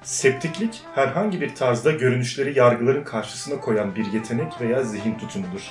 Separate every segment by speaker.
Speaker 1: Septiklik, herhangi bir tarzda görünüşleri yargıların karşısına koyan bir yetenek veya zihin tutumudur.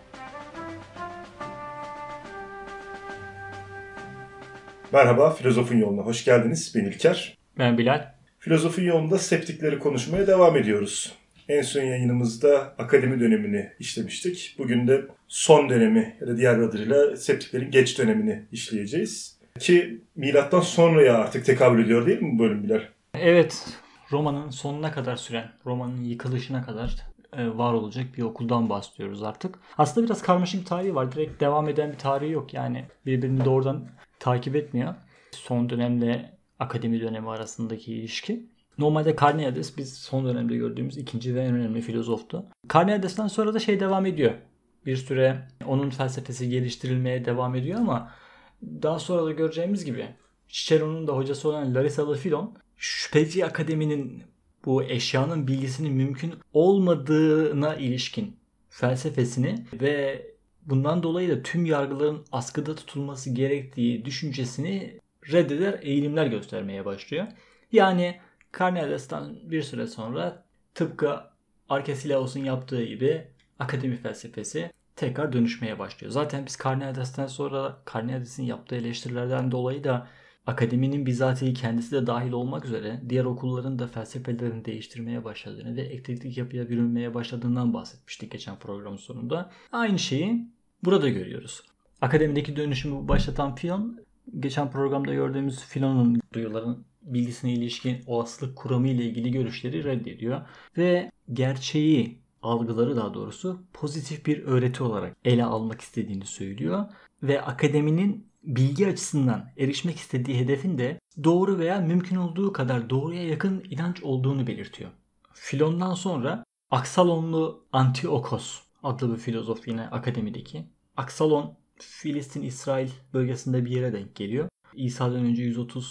Speaker 1: Merhaba, Filozofun Yolu'na hoş geldiniz. Ben İlker.
Speaker 2: Ben Bilal.
Speaker 1: Filozofun Yolu'nda septikleri konuşmaya devam ediyoruz. En son yayınımızda akademi dönemini işlemiştik. Bugün de son dönemi ya da diğer adıyla septiklerin geç dönemini işleyeceğiz. Ki milattan sonraya artık tekabül ediyor değil mi bu bölüm Bilal?
Speaker 2: Evet, Roma'nın sonuna kadar süren, Roma'nın yıkılışına kadar var olacak bir okuldan bahsediyoruz artık. Aslında biraz karmaşık bir tarihi var. Direkt devam eden bir tarihi yok. Yani birbirini doğrudan takip etmiyor. Son dönemle akademi dönemi arasındaki ilişki. Normalde Carneades biz son dönemde gördüğümüz ikinci ve en önemli filozoftu. Carneades'ten sonra da devam ediyor. Bir süre onun felsefesi geliştirilmeye devam ediyor ama daha sonra da göreceğimiz gibi Cicero'nun da hocası olan Larissalı Filon şüpheci akademinin bu eşyanın bilgisinin mümkün olmadığına ilişkin felsefesini ve bundan dolayı da tüm yargıların askıda tutulması gerektiği düşüncesini reddeder eğilimler göstermeye başlıyor. Yani Carneades'ten bir süre sonra tıpkı Arkesilaos'un yaptığı gibi akademi felsefesi tekrar dönüşmeye başlıyor. Zaten biz Carneades'ten sonra Carneades'in yaptığı eleştirilerden dolayı da akademinin bizatihi kendisi de dahil olmak üzere diğer okulların da felsefelerini değiştirmeye başladığını ve eklektik yapıya bürünmeye başladığından bahsetmiştik geçen programın sonunda. Aynı şeyi burada görüyoruz. Akademideki dönüşümü başlatan Filon, geçen programda gördüğümüz Filon'un duyuların bilgisine ilişkin olasılık kuramı ile ilgili görüşleri reddediyor ve gerçeği, algıları daha doğrusu pozitif bir öğreti olarak ele almak istediğini söylüyor ve akademinin bilgi açısından erişmek istediği hedefin de doğru veya mümkün olduğu kadar doğruya yakın inanç olduğunu belirtiyor. Filon'dan sonra Aksalonlu Antiochos adlı bir filozof yine akademideki. Aksalon Filistin-İsrail bölgesinde bir yere denk geliyor. İsa'dan önce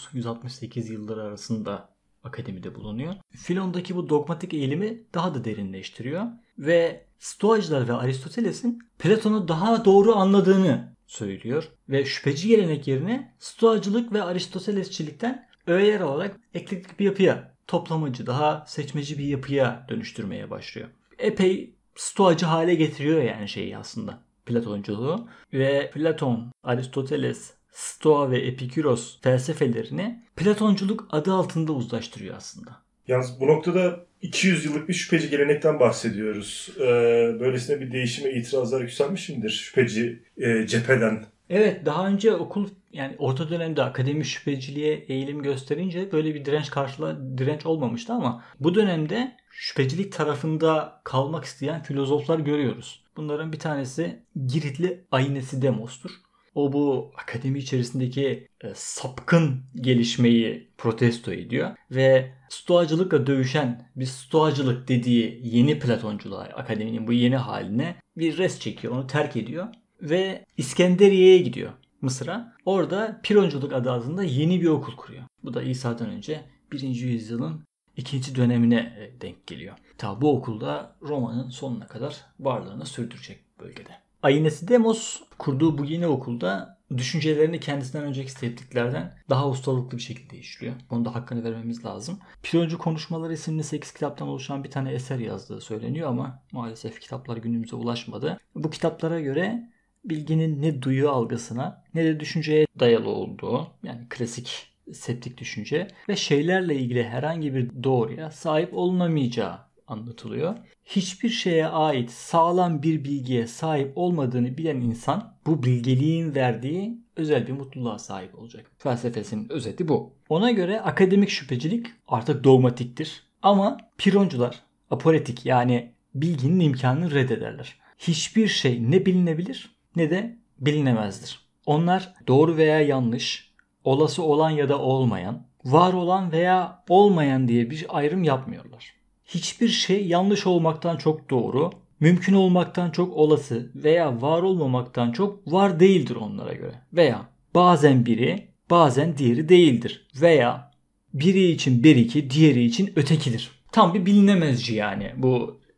Speaker 2: 130-168 yılları arasında akademide bulunuyor. Filon'daki bu dogmatik eğilimi daha da derinleştiriyor ve Stoacılar ve Aristoteles'in Platon'u daha doğru anladığını söylüyor ve şüpheci gelenek yerine Stoacılık ve Aristotelesçilikten öğeler alarak eklektik bir yapıya, toplamacı, daha seçmeci bir yapıya dönüştürmeye başlıyor. Epey Stoacı hale getiriyor yani aslında Platonculuğu ve Platon, Aristoteles, Stoa ve Epikuros felsefelerini Platonculuk adı altında uzlaştırıyor aslında.
Speaker 1: Yalnız bu noktada 200 yıllık bir şüpheci gelenekten bahsediyoruz. Böylesine bir değişime itirazlar yükselmiş midir şüpheci cepheden?
Speaker 2: Evet, daha önce okul yani orta dönemde akademi şüpheciliğe eğilim gösterince böyle bir direnç olmamıştı ama bu dönemde şüphecilik tarafında kalmak isteyen filozoflar görüyoruz. Bunların bir tanesi Giritli Ainesidemos'tur. O bu akademi içerisindeki sapkın gelişmeyi protesto ediyor ve Stoacılıkla dövüşen bir Stoacılık dediği yeni Platonculuğa, akademinin bu yeni haline bir res çekiyor, onu terk ediyor ve İskenderiye'ye gidiyor, Mısır'a. Orada Pironculuk adı altında yeni bir okul kuruyor. Bu da İsa'dan önce 1. yüzyılın 2. dönemine denk geliyor. Tabi bu okulda Roma'nın sonuna kadar varlığını sürdürecek bölgede. Ainesidemos kurduğu bu yeni okulda düşüncelerini kendisinden önceki septiklerden daha ustalıklı bir şekilde işliyor. Onun da hakkını vermemiz lazım. Pironcu Konuşmaları isimli 8 kitaptan oluşan bir tane eser yazdığı söyleniyor ama maalesef kitaplar günümüze ulaşmadı. Bu kitaplara göre bilginin ne duyu algısına ne de düşünceye dayalı olduğu, yani klasik septik düşünce ve şeylerle ilgili herhangi bir doğruya sahip olunamayacağı anlatılıyor. Hiçbir şeye ait sağlam bir bilgiye sahip olmadığını bilen insan bu bilgeliğin verdiği özel bir mutluluğa sahip olacak. Felsefesinin özeti bu. Ona göre akademik şüphecilik artık dogmatiktir. Ama Pironcular aporetik, yani bilginin imkanını reddederler. Hiçbir şey ne bilinebilir ne de bilinemezdir. Onlar doğru veya yanlış, olası olan ya da olmayan, var olan veya olmayan diye bir ayrım yapmıyorlar. Hiçbir şey yanlış olmaktan çok doğru, mümkün olmaktan çok olası veya var olmamaktan çok var değildir onlara göre. Veya bazen biri, bazen diğeri değildir. Veya biri için beriki, diğeri için ötekidir. Tam bir bilinemezci yani bu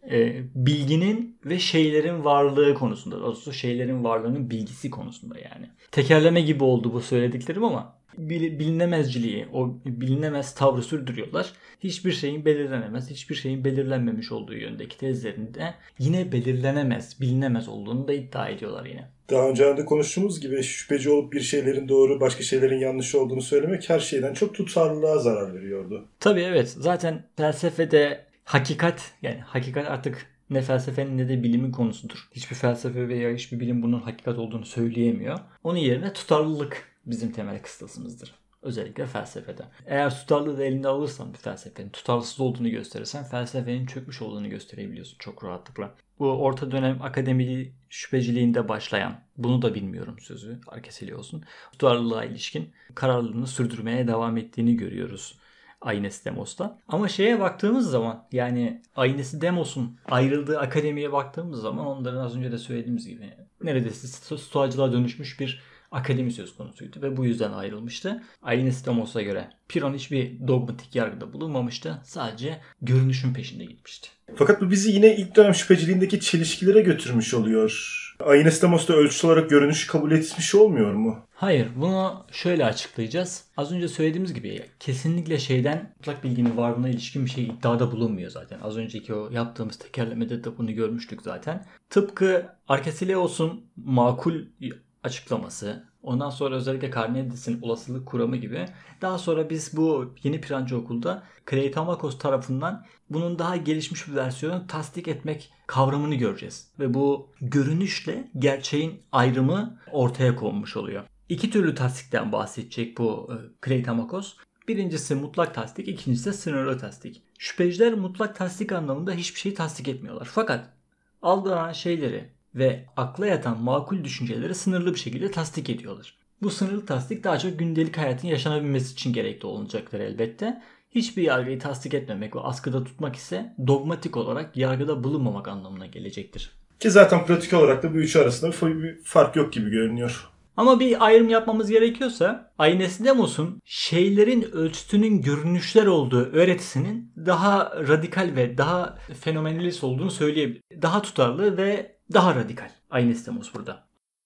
Speaker 2: bilginin ve şeylerin varlığı konusunda. Doğrusu şeylerin varlığının bilgisi konusunda yani. Tekerleme gibi oldu bu söylediklerim ama bilinemezciliği, o bilinemez tavrı sürdürüyorlar. Hiçbir şeyin belirlenemez, hiçbir şeyin belirlenmemiş olduğu yöndeki tezlerinde yine belirlenemez, bilinemez olduğunu da iddia ediyorlar yine.
Speaker 1: Daha önce de konuştuğumuz gibi şüpheci olup bir şeylerin doğru, başka şeylerin yanlış olduğunu söylemek her şeyden çok tutarlılığa zarar veriyordu.
Speaker 2: Tabii evet. Zaten felsefede hakikat, yani hakikat artık ne felsefenin ne de bilimin konusudur. Hiçbir felsefe veya hiçbir bilim bunun hakikat olduğunu söyleyemiyor. Onun yerine tutarlılık bizim temel kıstasımızdır. Özellikle felsefede. Eğer tutarlılığı da elinde alırsan bir felsefenin tutarsız olduğunu gösterirsen felsefenin çökmüş olduğunu gösterebiliyorsun çok rahatlıkla. Bu orta dönem akademi şüpheciliğinde başlayan, bunu da bilmiyorum sözü Arkesilios'un, tutarlılığa ilişkin kararlılığını sürdürmeye devam ettiğini görüyoruz Aeneas Demos'ta. Ama şeye baktığımız zaman, yani Aeneas Demos'un ayrıldığı akademiye baktığımız zaman onların az önce de söylediğimiz gibi neredeyse stoacılığa dönüşmüş bir akademi söz konusuydu ve bu yüzden ayrılmıştı. Aeneas Demos'a göre Piron hiçbir dogmatik yargıda bulunmamıştı. Sadece görünüşün peşinde gitmişti.
Speaker 1: Fakat bu bizi yine ilk dönem şüpheciliğindeki çelişkilere götürmüş oluyor. Aeneas Demos'ta ölçüsü olarak görünüşü kabul etmiş olmuyor mu?
Speaker 2: Hayır, bunu şöyle açıklayacağız. Az önce söylediğimiz gibi kesinlikle şeyden mutlak bilginin varlığına ilişkin bir şey iddiada bulunmuyor zaten. Az önceki o yaptığımız tekerlemede de bunu görmüştük zaten. Tıpkı Arkesileos'un makul açıklaması, ondan sonra özellikle Carneades'in olasılık kuramı gibi. Daha sonra biz bu yeni Pirancı okulda Kleitamakos tarafından bunun daha gelişmiş bir versiyonu tasdik etmek kavramını göreceğiz. Ve bu görünüşle gerçeğin ayrımı ortaya konmuş oluyor. İki türlü tasdikten bahsedecek bu Kleitamakos. Birincisi mutlak tasdik, ikincisi sınırlı tasdik. Şüpheciler mutlak tasdik anlamında hiçbir şeyi tasdik etmiyorlar. Fakat algılanan şeyleri ve akla yatan makul düşünceleri sınırlı bir şekilde tasdik ediyorlar. Bu sınırlı tasdik daha çok gündelik hayatın yaşanabilmesi için gerekli olacaktır elbette. Hiçbir yargıyı tasdik etmemek ve askıda tutmak ise dogmatik olarak yargıda bulunmamak anlamına gelecektir.
Speaker 1: Ki zaten pratik olarak da bu üçü arasında bir fark yok gibi görünüyor.
Speaker 2: Ama bir ayrım yapmamız gerekiyorsa Aeneas Demos'un şeylerin ölçütünün görünüşler olduğu öğretisinin daha radikal ve daha fenomenalist olduğunu söyleyebiliriz. Daha tutarlı ve daha radikal Aeneas Demos burada.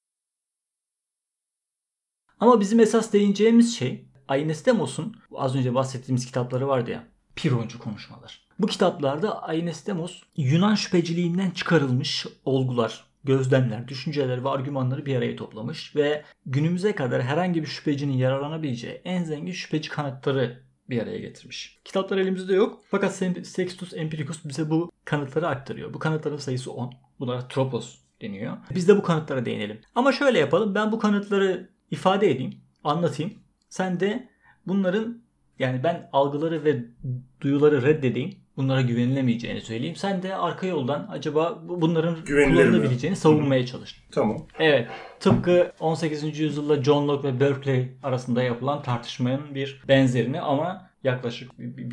Speaker 2: Ama bizim esas değineceğimiz şey Aeneas Demos'un az önce bahsettiğimiz kitapları vardı ya, Pironcu konuşmalar. Bu kitaplarda Aeneas Demos Yunan şüpheciliğinden çıkarılmış olgular, gözlemler, düşünceler ve argümanları bir araya toplamış ve günümüze kadar herhangi bir şüphecinin yararlanabileceği en zengin şüpheci kanıtları bir araya getirmiş. Kitaplar elimizde yok fakat Sextus Empiricus bize bu kanıtları aktarıyor. Bu kanıtların sayısı 10. Bunlara tropos deniyor. Biz de bu kanıtlara değinelim. Ama şöyle yapalım. Ben bu kanıtları ifade edeyim, anlatayım. Sen de bunların, yani ben algıları ve duyuları reddedeyim. Bunlara güvenilemeyeceğini söyleyeyim. Sen de arka yoldan acaba bunların kullanılabileceğini savunmaya çalış.
Speaker 1: Tamam.
Speaker 2: Evet. Tıpkı 18. yüzyılda John Locke ve Berkeley arasında yapılan tartışmanın bir benzerini ama yaklaşık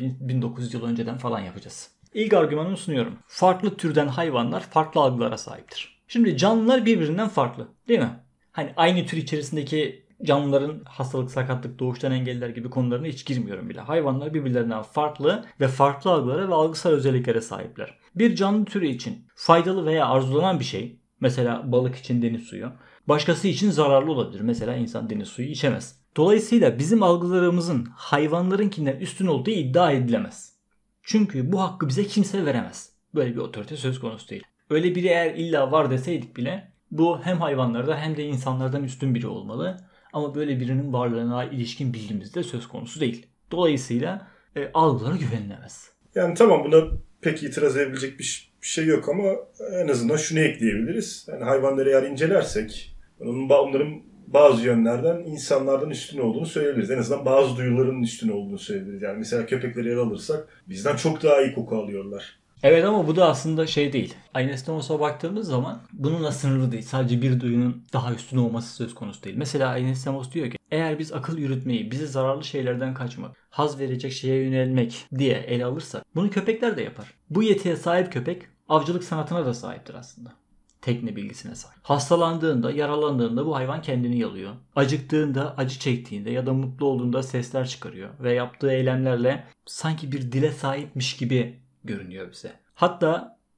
Speaker 2: 1900 yıl önceden falan yapacağız. İlk argümanımı sunuyorum. Farklı türden hayvanlar farklı algılara sahiptir. Şimdi canlılar birbirinden farklı, değil mi? Hani aynı tür içerisindeki canlıların hastalık, sakatlık, doğuştan engeller gibi konularına hiç girmiyorum bile. Hayvanlar birbirlerinden farklı ve farklı algılara ve algısal özelliklere sahipler. Bir canlı türü için faydalı veya arzulanan bir şey, mesela balık için deniz suyu, başkası için zararlı olabilir. Mesela insan deniz suyu içemez. Dolayısıyla bizim algılarımızın hayvanlarınkinden üstün olduğu iddia edilemez. Çünkü bu hakkı bize kimse veremez. Böyle bir otorite söz konusu değil. Öyle biri eğer illa var deseydik bile bu hem hayvanlarda hem de insanlardan üstün biri olmalı. Ama böyle birinin varlığına ilişkin bilgimiz de söz konusu değil. Dolayısıyla algılara güvenilemez.
Speaker 1: Yani tamam, buna pek itiraz edebilecek bir şey yok ama en azından şunu ekleyebiliriz. Yani hayvanları eğer incelersek onların bazı yönlerden insanlardan üstün olduğunu söyleyebiliriz. En azından bazı duyuların üstün olduğunu söyleyebiliriz. Yani mesela köpekleri ele alırsak bizden çok daha iyi koku alıyorlar.
Speaker 2: Evet ama bu da aslında şey değil. Aeneas Demos'a baktığımız zaman bununla sınırlı değil. Sadece bir duyunun daha üstün olması söz konusu değil. Mesela Aeneas Demos diyor ki eğer biz akıl yürütmeyi, bize zararlı şeylerden kaçmak, haz verecek şeye yönelmek diye ele alırsak bunu köpekler de yapar. Bu yetiye sahip köpek avcılık sanatına da sahiptir aslında. Tekne bilgisine sahip. Hastalandığında, yaralandığında bu hayvan kendini yalıyor. Acıktığında, acı çektiğinde ya da mutlu olduğunda sesler çıkarıyor. Ve yaptığı eylemlerle sanki bir dile sahipmiş gibi görünüyor bize. Hatta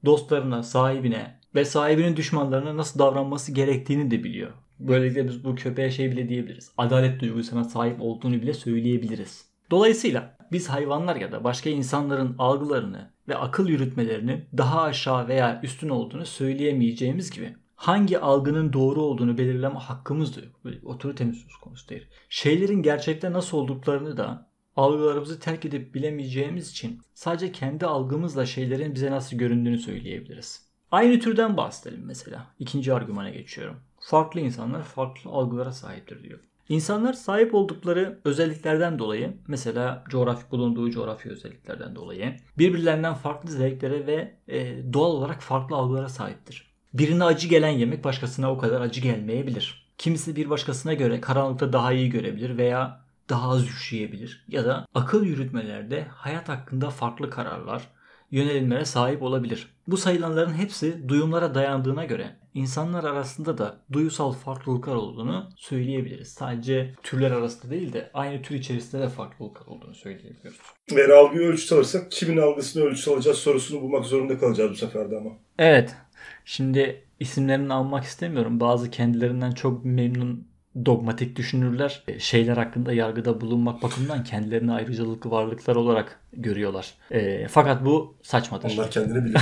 Speaker 2: dostlarına, sahibine ve sahibinin düşmanlarına nasıl davranması gerektiğini de biliyor. Böylelikle biz bu köpeğe şey bile diyebiliriz. Adalet duygusuna sahip olduğunu bile söyleyebiliriz. Dolayısıyla biz hayvanlar ya da başka insanların algılarını ve akıl yürütmelerinin daha aşağı veya üstün olduğunu söyleyemeyeceğimiz gibi hangi algının doğru olduğunu belirleme hakkımız da yok. Böyle otoritemiz söz konusu değil. Şeylerin gerçekte nasıl olduklarını da algılarımızı terk edip bilemeyeceğimiz için sadece kendi algımızla şeylerin bize nasıl göründüğünü söyleyebiliriz. Aynı türden bahsedelim mesela. İkinci argümana geçiyorum. Farklı insanlar farklı algılara sahiptir diyor. İnsanlar sahip oldukları özelliklerden dolayı, mesela bulunduğu coğrafi özelliklerden dolayı birbirlerinden farklı zevklere ve doğal olarak farklı algılara sahiptir. Birine acı gelen yemek başkasına o kadar acı gelmeyebilir. Kimisi bir başkasına göre karanlıkta daha iyi görebilir veya daha az üşüyebilir. Ya da akıl yürütmelerde hayat hakkında farklı kararlar, yönelimlere sahip olabilir. Bu sayılanların hepsi duyumlara dayandığına göre insanlar arasında da duyusal farklılıklar olduğunu söyleyebiliriz. Sadece türler arasında değil de aynı tür içerisinde de farklılıklar olduğunu söyleyebiliyoruz.
Speaker 1: Eğer algıyı ölçüt alırsak kimin algısını ölçüt alacağız sorusunu bulmak zorunda kalacağız bu sefer de ama.
Speaker 2: Evet. Şimdi isimlerini almak istemiyorum. Bazı kendilerinden çok memnun dogmatik düşünürler şeyler hakkında yargıda bulunmak bakımından kendilerini ayrıcalıklı varlıklar olarak görüyorlar. Fakat bu saçmadır.
Speaker 1: Onlar kendini bilir.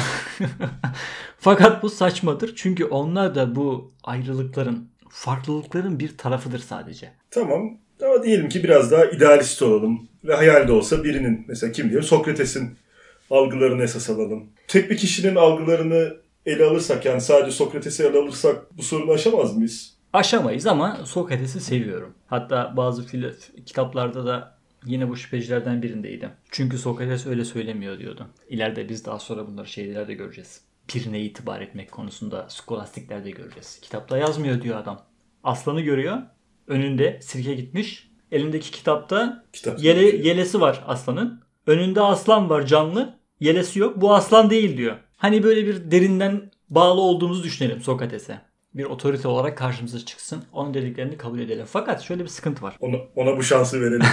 Speaker 2: Fakat bu saçmadır. Çünkü onlar da bu ayrılıkların, farklılıkların bir tarafıdır sadece.
Speaker 1: Tamam. Ama diyelim ki biraz daha idealist olalım. Ve hayal de olsa birinin, mesela kim diyor, Sokrates'in algılarını esas alalım. Tek bir kişinin algılarını ele alırsak, yani sadece Sokrates'i ele alırsak bu sorunu aşamaz mıyız?
Speaker 2: Aşamayız ama Sokrates'i seviyorum. Hatta bazı kitaplarda da yine bu şüphecilerden birindeydim. Çünkü Sokrates öyle söylemiyor diyordu. İleride biz daha sonra bunları şeylerde göreceğiz. Birine itibar etmek konusunda skolastiklerde göreceğiz. Kitapta yazmıyor diyor adam. Aslanı görüyor. Önünde sirke gitmiş. Elindeki kitapta yelesi var aslanın. Önünde aslan var canlı. Yelesi yok. Bu aslan değil diyor. Hani böyle bir derinden bağlı olduğumuzu düşünelim Sokrates'e. Bir otorite olarak karşımıza çıksın. Onun dediklerini kabul edelim. Fakat şöyle bir sıkıntı var.
Speaker 1: Ona bu şansı verelim.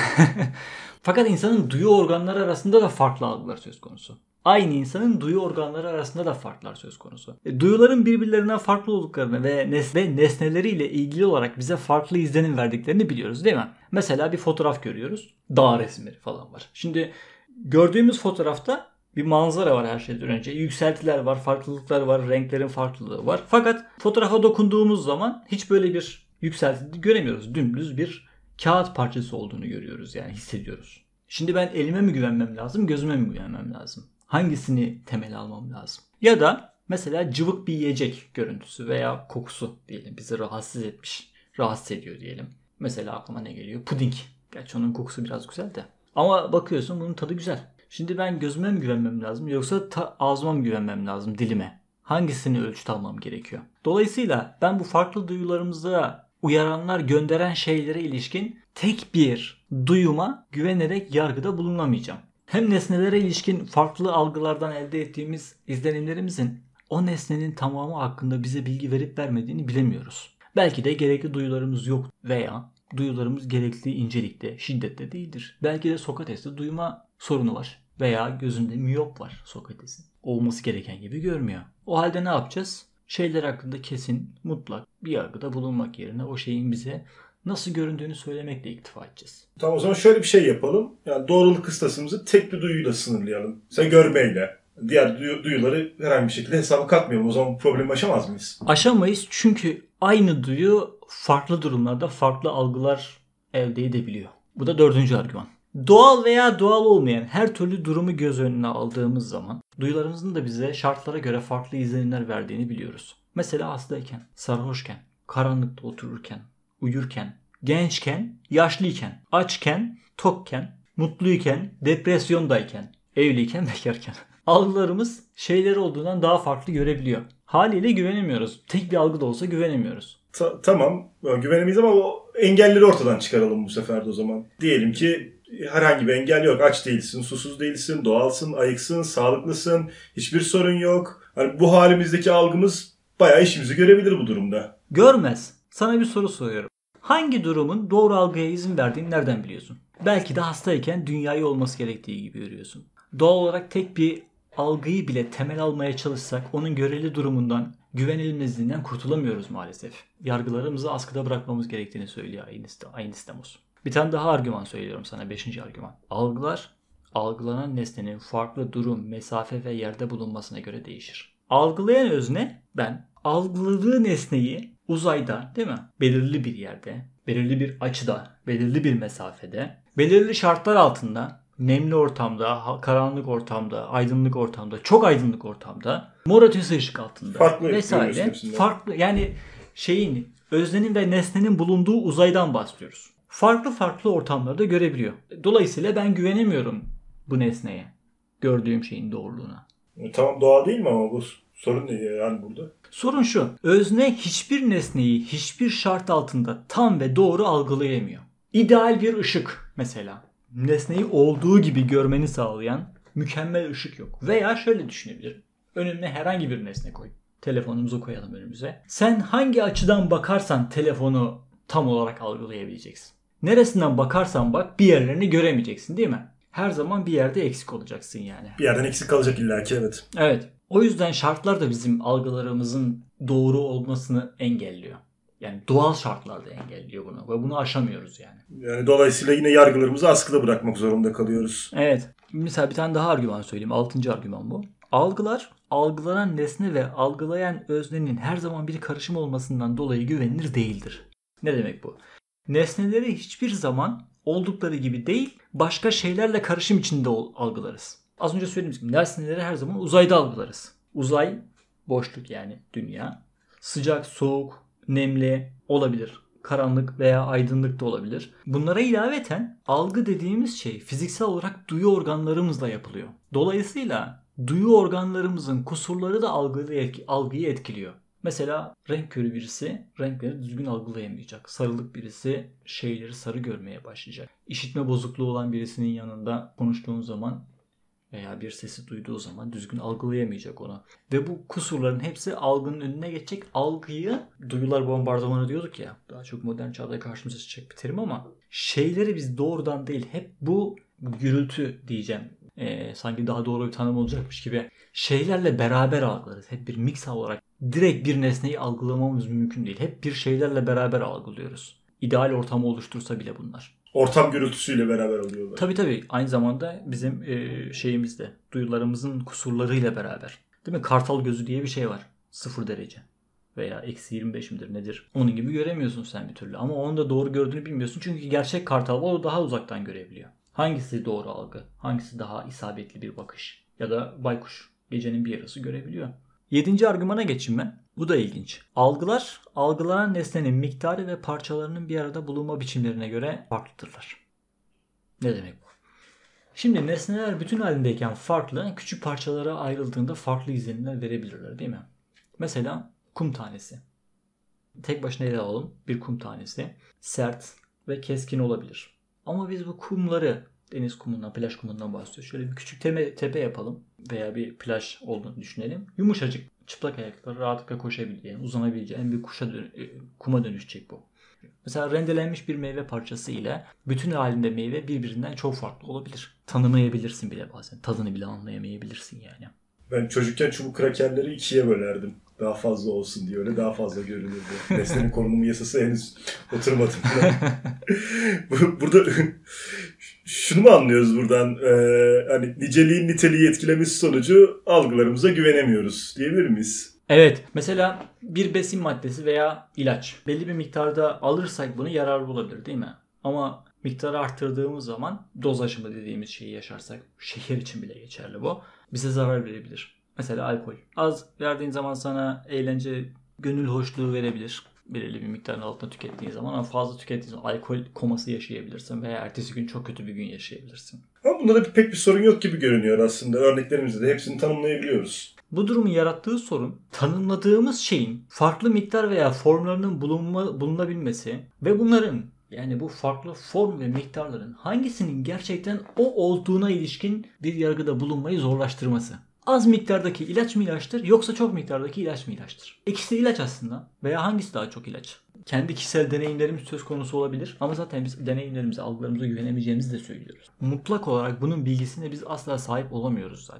Speaker 2: Fakat insanın duyu organları arasında da farklı algılar söz konusu. Aynı insanın duyu organları arasında da farklar söz konusu. Duyuların birbirlerinden farklı olduklarını ve nesneleriyle ilgili olarak bize farklı izlenim verdiklerini biliyoruz değil mi? Mesela bir fotoğraf görüyoruz. Dağ resimleri falan var. Şimdi gördüğümüz fotoğrafta bir manzara var her şeyden önce. Yükseltiler var, farklılıklar var, renklerin farklılığı var. Fakat fotoğrafa dokunduğumuz zaman hiç böyle bir yükselti göremiyoruz. Dümdüz bir kağıt parçası olduğunu görüyoruz, yani hissediyoruz. Şimdi ben elime mi güvenmem lazım, gözüme mi güvenmem lazım? Hangisini temel almam lazım? Ya da mesela cıvık bir yiyecek görüntüsü veya kokusu diyelim bizi rahatsız ediyor diyelim. Mesela aklıma ne geliyor? Puding. Gerçi onun kokusu biraz güzel de. Ama bakıyorsun bunun tadı güzel. Şimdi ben gözüme mi güvenmem lazım yoksa ağzıma mı güvenmem lazım, dilime? Hangisini ölçüt almam gerekiyor? Dolayısıyla ben bu farklı duyularımıza uyaranlar gönderen şeylere ilişkin tek bir duyuma güvenerek yargıda bulunamayacağım. Hem nesnelere ilişkin farklı algılardan elde ettiğimiz izlenimlerimizin o nesnenin tamamı hakkında bize bilgi verip vermediğini bilemiyoruz. Belki de gerekli duyularımız yok veya duyularımız gerekli incelikte, şiddette değildir. Belki de Sokrates'te duyma sorunu var veya gözünde miyop var Sokrates'in. Olması gereken gibi görmüyor. O halde ne yapacağız? Şeyler hakkında kesin, mutlak bir yargıda bulunmak yerine o şeyin bize nasıl göründüğünü söylemekle iktifa edeceğiz.
Speaker 1: Tamam, o zaman şöyle bir şey yapalım. Yani doğruluk kıstasımızı tek bir duyuyla sınırlayalım. Mesela görmeyle. Diğer duyuları herhangi bir şekilde hesaba katmayalım. O zaman bu problemi aşamaz mıyız?
Speaker 2: Aşamayız çünkü aynı duyu farklı durumlarda farklı algılar elde edebiliyor. Bu da dördüncü argüman. Doğal veya doğal olmayan her türlü durumu göz önüne aldığımız zaman duyularımızın da bize şartlara göre farklı izlenimler verdiğini biliyoruz. Mesela hastayken, sarhoşken, karanlıkta otururken, uyurken, gençken, yaşlıyken, açken, tokken, mutluyken, depresyondayken, evliyken, bekarken. Algılarımız şeyler olduğundan daha farklı görebiliyor. Haliyle güvenemiyoruz. Tek bir algı da olsa güvenemiyoruz.
Speaker 1: Tamam, güvenemeyiz ama o engelleri ortadan çıkaralım bu sefer de o zaman. Diyelim ki herhangi bir engel yok. Aç değilsin, susuz değilsin, doğalsın, ayıksın, sağlıklısın. Hiçbir sorun yok. Hani bu halimizdeki algımız bayağı işimizi görebilir bu durumda.
Speaker 2: Görmez. Sana bir soru soruyorum. Hangi durumun doğru algıya izin verdiğini nereden biliyorsun? Belki de hastayken dünyayı olması gerektiği gibi görüyorsun. Doğal olarak tek bir algıyı bile temel almaya çalışsak onun göreli durumundan, güvenilmezliğinden kurtulamıyoruz maalesef. Yargılarımızı askıda bırakmamız gerektiğini söylüyor Ainistemos. Bir tane daha argüman söylüyorum sana, 5. argüman. Algılar, algılanan nesnenin farklı durum, mesafe ve yerde bulunmasına göre değişir. Algılayan özne, ben, algıladığı nesneyi uzayda, değil mi? Belirli bir yerde, belirli bir açıda, belirli bir mesafede, belirli şartlar altında, nemli ortamda, karanlık ortamda, aydınlık ortamda, çok aydınlık ortamda, mor ötesi ışık altında
Speaker 1: farklı
Speaker 2: vesaire. Farklı, yani öznenin ve nesnenin bulunduğu uzaydan bahsediyoruz. Farklı farklı ortamlarda görebiliyor. Dolayısıyla ben güvenemiyorum bu nesneye, gördüğüm şeyin doğruluğuna.
Speaker 1: Tamam, doğa değil mi ama bu sorun ne yani burada?
Speaker 2: Sorun şu. Özne hiçbir nesneyi hiçbir şart altında tam ve doğru algılayamıyor. İdeal bir ışık mesela. Nesneyi olduğu gibi görmeni sağlayan mükemmel ışık yok. Veya şöyle düşünebilirim. Önüne herhangi bir nesne koy. Telefonumuzu koyalım önümüze. Sen hangi açıdan bakarsan telefonu tam olarak algılayabileceksin. Neresinden bakarsan bak bir yerlerini göremeyeceksin, değil mi? Her zaman bir yerde eksik olacaksın yani.
Speaker 1: Bir yerden eksik kalacak illaki, evet.
Speaker 2: Evet. O yüzden şartlar da bizim algılarımızın doğru olmasını engelliyor. Yani doğal şartlar da engelliyor bunu ve bunu aşamıyoruz yani.
Speaker 1: Yani dolayısıyla yine yargılarımızı askıda bırakmak zorunda kalıyoruz.
Speaker 2: Evet. Mesela bir tane daha argüman söyleyeyim. 6. argüman bu. Algılar, algılanan nesne ve algılayan öznenin her zaman bir karışım olmasından dolayı güvenilir değildir. Ne demek bu? Nesneleri hiçbir zaman oldukları gibi değil, başka şeylerle karışım içinde algılarız. Az önce söylediğimiz gibi nesneleri her zaman uzayda algılarız. Uzay, boşluk yani dünya. Sıcak, soğuk, nemli olabilir. Karanlık veya aydınlık da olabilir. Bunlara ilaveten algı dediğimiz şey fiziksel olarak duyu organlarımızla yapılıyor. Dolayısıyla duyu organlarımızın kusurları da algıyı etkiliyor. Mesela renk körü birisi renkleri düzgün algılayamayacak. Sarılık birisi şeyleri sarı görmeye başlayacak. İşitme bozukluğu olan birisinin yanında konuştuğun zaman veya bir sesi duyduğu zaman düzgün algılayamayacak onu. Ve bu kusurların hepsi algının önüne geçecek. Algıyı, duyular bombardımanı diyorduk ya, daha çok modern çağda karşımıza çıkacak bir terim ama şeyleri biz doğrudan değil, hep bu gürültü diyeceğim. Sanki daha doğru bir tanım olacakmış gibi. Şeylerle beraber algılarız. Hep bir mix olarak. Direkt bir nesneyi algılamamız mümkün değil. Hep bir şeylerle beraber algılıyoruz. İdeal ortamı oluştursa bile bunlar.
Speaker 1: Ortam gürültüsüyle beraber oluyorlar.
Speaker 2: Tabii. Aynı zamanda bizim şeyimizde, duyularımızın kusurlarıyla beraber. Değil mi? Kartal gözü diye bir şey var. 0 derece. Veya -25 midir nedir? Onun gibi göremiyorsun sen bir türlü. Ama onun da doğru gördüğünü bilmiyorsun. Çünkü gerçek kartal o daha uzaktan görebiliyor. Hangisi doğru algı? Hangisi daha isabetli bir bakış? Ya da baykuş gecenin bir yarısı görebiliyor. 7. argümana geçeyim ben. Bu da ilginç. Algılar, algılanan nesnenin miktarı ve parçalarının bir arada bulunma biçimlerine göre farklıdırlar. Ne demek bu? Şimdi nesneler bütün halindeyken farklı, küçük parçalara ayrıldığında farklı izlenimler verebilirler, değil mi? Mesela kum tanesi. Tek başına ele alalım. Bir kum tanesi sert ve keskin olabilir. Ama biz bu kumları, deniz kumundan, plaj kumundan bahsediyoruz. Şöyle bir küçük tepe yapalım veya bir plaj olduğunu düşünelim. Yumuşacık, çıplak ayakları rahatlıkla koşabileceğin, uzanabileceğin bir kuma dönüşecek bu. Mesela rendelenmiş bir meyve parçası ile bütün halinde meyve birbirinden çok farklı olabilir. Tanımayabilirsin bile bazen. Tadını bile anlayamayabilirsin yani.
Speaker 1: Ben çocukken çubuk krakerleri 2'ye bölerdim. Daha fazla olsun diye, öyle daha fazla görünürdü. Nesnenin korunumu yasası henüz oturmadı. Burada şunu mu anlıyoruz buradan? Hani niceliğin niteliği etkilemesi sonucu algılarımıza güvenemiyoruz diyebilir miyiz?
Speaker 2: Evet. Mesela bir besin maddesi veya ilaç. Belli bir miktarda alırsak bunu yararlı olabilir, değil mi? Ama miktarı arttırdığımız zaman doz aşımı dediğimiz şeyi yaşarsak, şeker için bile geçerli bu, bize zarar verebilir. Mesela alkol. Az verdiğin zaman sana eğlence, gönül hoşluğu verebilir. Belirli bir miktarın altında tükettiğin zaman, ama fazla tükettiğin zaman alkol koması yaşayabilirsin veya ertesi gün çok kötü bir gün yaşayabilirsin.
Speaker 1: Ama bunda da pek bir sorun yok gibi görünüyor aslında. Örneklerimizde de hepsini tanımlayabiliyoruz.
Speaker 2: Bu durumun yarattığı sorun, tanımladığımız şeyin farklı miktar veya formlarının bulunabilmesi ve bunların, yani bu farklı form ve miktarların hangisinin gerçekten o olduğuna ilişkin bir yargıda bulunmayı zorlaştırması. Az miktardaki ilaç mı ilaçtır, yoksa çok miktardaki ilaç mı ilaçtır? İkisi de ilaç aslında. Veya hangisi daha çok ilaç? Kendi kişisel deneyimlerimiz söz konusu olabilir. Ama zaten biz deneyimlerimize, algılarımıza güvenemeyeceğimizi de söylüyoruz. Mutlak olarak bunun bilgisine biz asla sahip olamıyoruz zaten.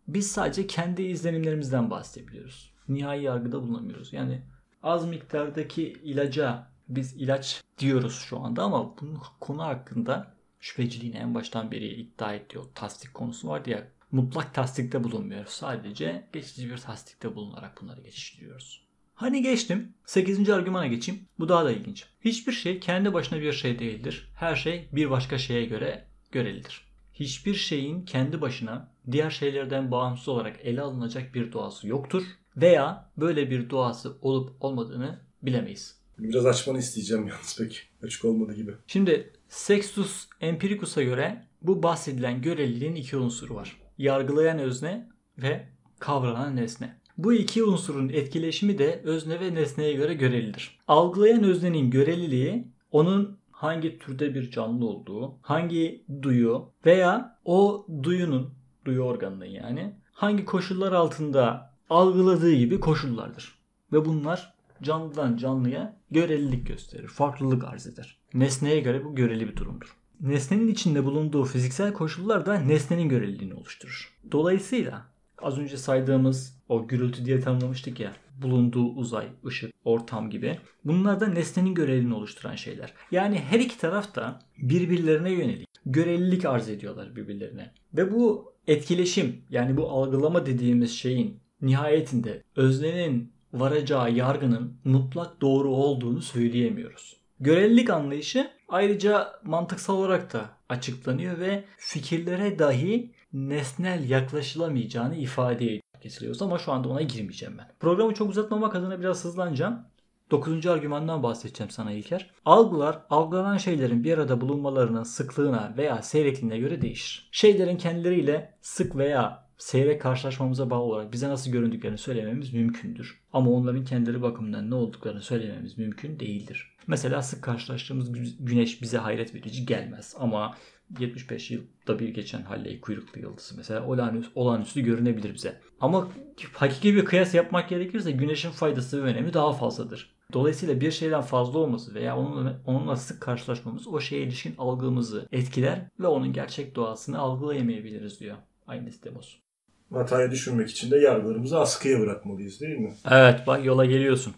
Speaker 2: Biz sadece kendi izlenimlerimizden bahsedebiliyoruz. Nihai yargıda bulunamıyoruz. Yani az miktardaki ilaca biz ilaç diyoruz şu anda ama bunun konu hakkında şüpheciliğini en baştan beri iddia ediyor. Tasdik konusu vardı ya. Mutlak tasdikte bulunmuyoruz. Sadece geçici bir tasdikte bulunarak bunları geçiştiriyoruz. Hani geçtim. 8. argümana geçeyim. Bu daha da ilginç. Hiçbir şey kendi başına bir şey değildir. Her şey bir başka şeye göre görelidir. Hiçbir şeyin kendi başına diğer şeylerden bağımsız olarak ele alınacak bir doğası yoktur. Veya böyle bir doğası olup olmadığını bilemeyiz.
Speaker 1: Biraz açmanı isteyeceğim yalnız pek açık olmadığı gibi.
Speaker 2: Şimdi Sextus Empiricus'a göre bu bahsedilen göreliliğin iki unsuru var. Yargılayan özne ve kavranan nesne. Bu iki unsurun etkileşimi de özne ve nesneye göre görelidir. Algılayan öznenin göreliliği onun hangi türde bir canlı olduğu, hangi duyu veya o duyunun, duyu organının yani, hangi koşullar altında algıladığı gibi koşullardır. Ve bunlar canlıdan canlıya görelilik gösterir, farklılık arz eder. Nesneye göre bu göreli bir durumdur. Nesnenin içinde bulunduğu fiziksel koşullar da nesnenin göreliliğini oluşturur. Dolayısıyla az önce saydığımız o gürültü diye tanımlamıştık ya, bulunduğu uzay, ışık, ortam gibi. Bunlar da nesnenin göreliliğini oluşturan şeyler. Yani her iki taraf da birbirlerine yönelik görelilik arz ediyorlar birbirlerine. Ve bu etkileşim, yani bu algılama dediğimiz şeyin nihayetinde öznenin varacağı yargının mutlak doğru olduğunu söyleyemiyoruz. Görelilik anlayışı ayrıca mantıksal olarak da açıklanıyor ve fikirlere dahi nesnel yaklaşılamayacağını ifade ediyor kesiliyoruz ama şu anda ona girmeyeceğim ben. Programı çok uzatmamak adına biraz hızlanacağım. 9. argümandan bahsedeceğim sana İlker. Algılar, algılanan şeylerin bir arada bulunmalarının sıklığına veya seyrekliğine göre değişir. Şeylerin kendileriyle sık veya seyrek karşılaşmamıza bağlı olarak bize nasıl göründüklerini söylememiz mümkündür. Ama onların kendileri bakımından ne olduklarını söylememiz mümkün değildir. Mesela sık karşılaştığımız güneş bize hayret verici gelmez ama 75 yılda bir geçen Halley kuyruklu yıldızı mesela olağanüstü görünebilir bize. Ama hakiki bir kıyas yapmak gerekirse güneşin faydası ve önemi daha fazladır. Dolayısıyla bir şeyden fazla olması veya onunla sık karşılaşmamız o şeye ilişkin algımızı etkiler ve onun gerçek doğasını algılayamayabiliriz diyor Aeneas Demos.
Speaker 1: Hataya düşürmek için de yargılarımızı askıya bırakmalıyız değil mi?
Speaker 2: Evet, bak yola geliyorsun.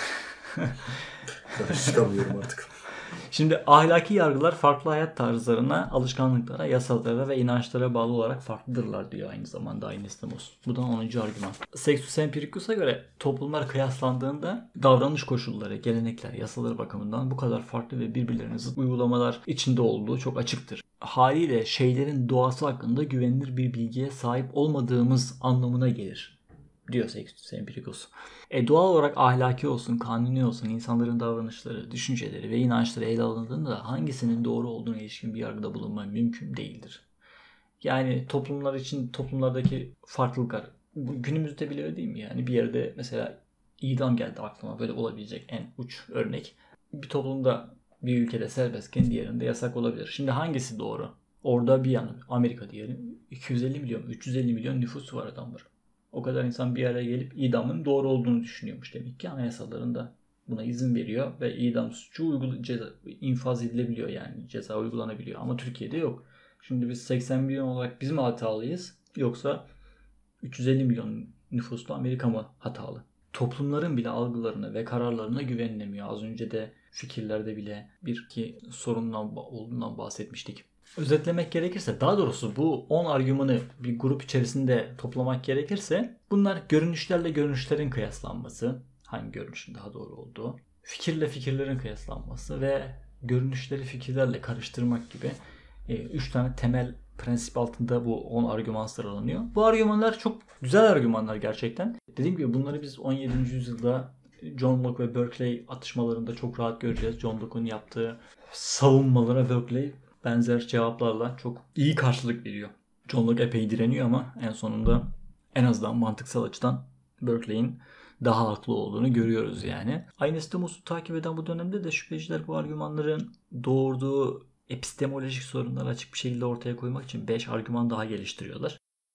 Speaker 1: Çıkamıyorum artık.
Speaker 2: Şimdi ahlaki yargılar farklı hayat tarzlarına, alışkanlıklara, yasalara ve inançlara bağlı olarak farklıdırlar diyor aynı zamanda Aeneas Demos. Bu da 10. argüman. Sextus Empiricus'a göre toplumlar kıyaslandığında davranış koşulları, gelenekler, yasaları bakımından bu kadar farklı ve birbirlerine zıt uygulamalar içinde olduğu çok açıktır. Haliyle şeylerin doğası hakkında güvenilir bir bilgiye sahip olmadığımız anlamına gelir diyor Sextus Empiricus. Doğal olarak ahlaki olsun, kanuni olsun insanların davranışları, düşünceleri ve inançları ele alındığında hangisinin doğru olduğuna ilişkin bir yargıda bulunma mümkün değildir. Yani toplumlar için toplumlardaki farklılıklar günümüzde bile öyle değil mi? Yani bir yerde mesela idam geldi aklıma, böyle olabilecek en uç örnek. Bir toplumda, bir ülkede serbestken diğerinde yasak olabilir. Şimdi hangisi doğru? Orada bir yanı Amerika diyelim 250 milyon, 350 milyon nüfusu var adamlar. O kadar insan bir araya gelip idamın doğru olduğunu düşünüyormuş demek ki anayasalarında buna izin veriyor ve idam suçu infaz edilebiliyor, yani ceza uygulanabiliyor ama Türkiye'de yok. Şimdi biz 80 milyon olarak biz mi hatalıyız yoksa 350 milyon nüfuslu Amerika mı hatalı? Toplumların bile algılarına ve kararlarına güvenilemiyor. Az önce de fikirlerde bile bir iki sorundan olduğundan bahsetmiştik. Özetlemek gerekirse, daha doğrusu bu 10 argümanı bir grup içerisinde toplamak gerekirse bunlar görünüşlerle görünüşlerin kıyaslanması, hangi görünüşün daha doğru olduğu, fikirle fikirlerin kıyaslanması ve görünüşleri fikirlerle karıştırmak gibi 3 tane temel prensip altında bu 10 argüman sıralanıyor. Bu argümanlar çok güzel argümanlar gerçekten. Dediğim gibi bunları biz 17. yüzyılda John Locke ve Berkeley atışmalarında çok rahat göreceğiz. John Locke'un yaptığı savunmalara Berkeley benzer cevaplarla çok iyi karşılık veriyor. John Locke epey direniyor ama en sonunda en azından mantıksal açıdan Berkeley'in daha haklı olduğunu görüyoruz yani. Aeneas Demos'u takip eden bu dönemde de şüpheciler bu argümanların doğurduğu epistemolojik sorunları açık bir şekilde ortaya koymak için 5 argüman daha geliştiriyorlar.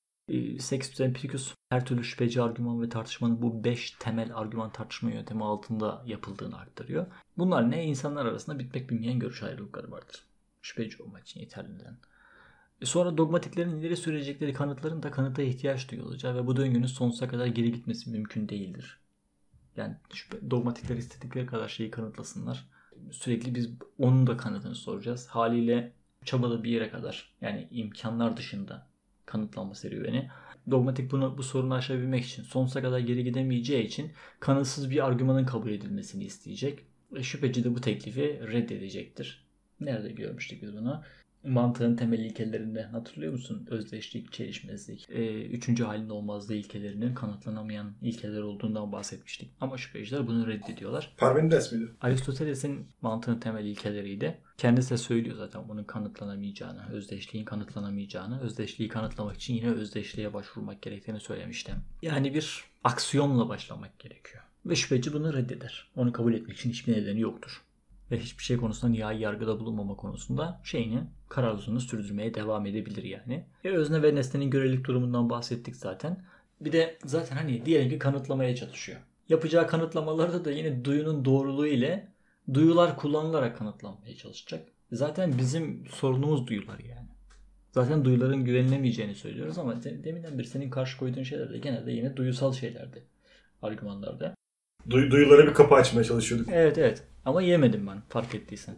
Speaker 2: Sextus Empiricus her türlü şüpheci argüman ve tartışmanın bu 5 temel argüman tartışma yöntemi altında yapıldığını aktarıyor. Bunlar ne? İnsanlar arasında bitmek bilmeyen görüş ayrılıkları vardır. Şüpheci olmak için yeterli olan. Sonra dogmatiklerin ileri sürecekleri kanıtların da kanıta ihtiyaç duyulacağı ve bu döngünün sonsuza kadar geri gitmesi mümkün değildir. Yani dogmatikler istedikleri kadar şeyi kanıtlasınlar. Sürekli biz onun da kanıtını soracağız. Haliyle çabalı bir yere kadar, yani imkanlar dışında kanıtlanma serüveni. Dogmatik bu sorunu aşabilmek için, sonsuza kadar geri gidemeyeceği için kanıtsız bir argümanın kabul edilmesini isteyecek. Şüpheci de bu teklifi reddedecektir. Nerede görmüştük biz bunu? Mantığın temel ilkelerinde, hatırlıyor musun? Özdeşlik, çelişmezlik, üçüncü halinde olmazlığı ilkelerinin kanıtlanamayan ilkeler olduğundan bahsetmiştik. Ama şüpheciler bunu reddediyorlar.
Speaker 1: Parmenides miydi?
Speaker 2: Aristoteles'in mantığın temel ilkeleriydi. Kendisi de söylüyor zaten bunun kanıtlanamayacağını, özdeşliğin kanıtlanamayacağını, özdeşliği kanıtlamak için yine özdeşliğe başvurmak gerektiğini söylemiştim. Yani bir aksiyonla başlamak gerekiyor. Ve şüpheci bunu reddeder. Onu kabul etmek için hiçbir nedeni yoktur. Ve hiçbir şey konusunda nihai yargıda bulunmama konusunda kararlılığını sürdürmeye devam edebilir yani. Özne ve nesnenin görelilik durumundan bahsettik zaten. Bir de zaten diyelim ki kanıtlamaya çalışıyor. Yapacağı kanıtlamalarda da yine duyunun doğruluğu ile duyular kullanılarak kanıtlanmaya çalışacak. Zaten bizim sorunumuz duyular yani. Zaten duyuların güvenilemeyeceğini söylüyoruz ama deminden beri senin karşı koyduğun şeyler de genelde yine duyusal şeylerdi. Argümanlarda.
Speaker 1: Duyulara bir kapı açmaya çalışıyorduk.
Speaker 2: Evet. Ama yemedim ben, fark ettiysen.